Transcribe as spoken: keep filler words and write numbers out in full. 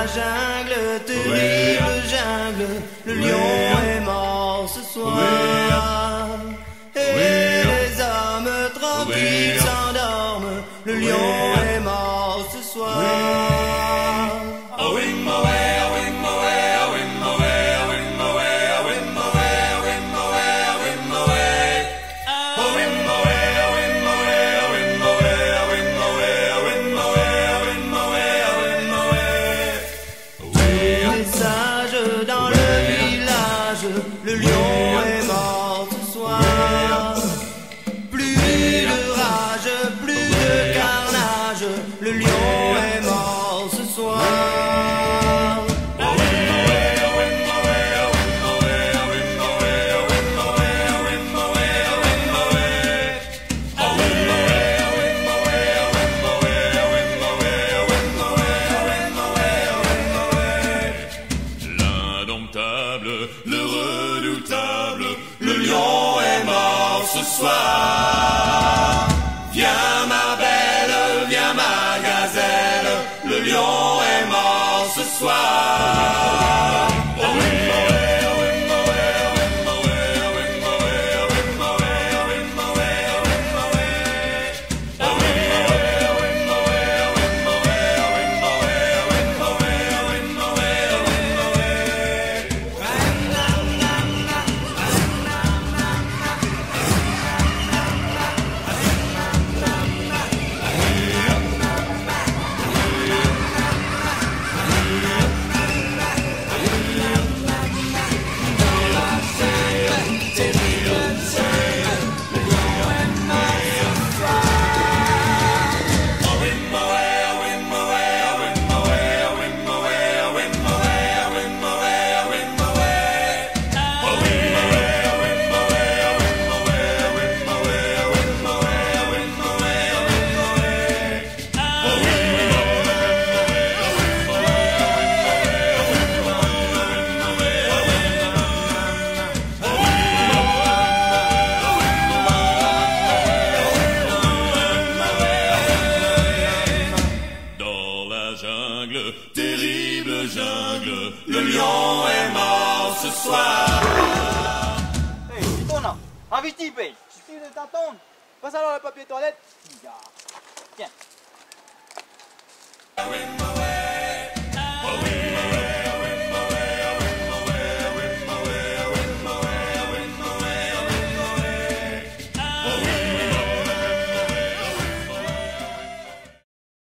jungle, terrible jungle, le lion est mort ce soir. Et les hommes tranquilles s'endorment, le lion est mort ce soir. Dans le village, le lion est mort ce soir. Plus de rage, plus de carnage, le lion est mort ce soir. Le redoutable, le lion est mort ce soir. Viens ma belle, viens ma gazelle, le lion est mort ce soir. Jungle, terrible jungle, le lion est mort ce soir. Hey, c'est ton nom. Envie de typer. Suffit de t'entendre. Passe alors le papier toilette. Tiens.